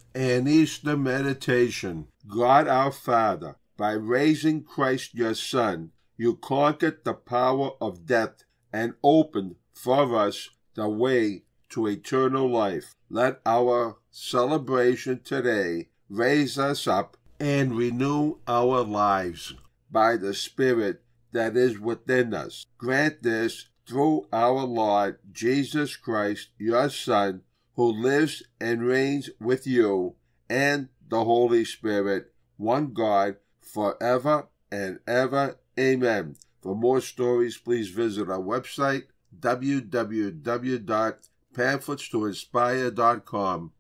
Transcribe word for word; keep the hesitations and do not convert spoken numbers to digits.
An Easter meditation. God our Father, by raising Christ your Son, you conquered the power of death and opened for us the way to eternal life. Let our celebration today raise us up and renew our lives by the Spirit that is within us. Grant this through our Lord Jesus Christ, your Son, who lives and reigns with you and the Holy Spirit, one God, forever and ever. Amen. For more stories, please visit our website, w w w dot pamphlets to inspire dot com.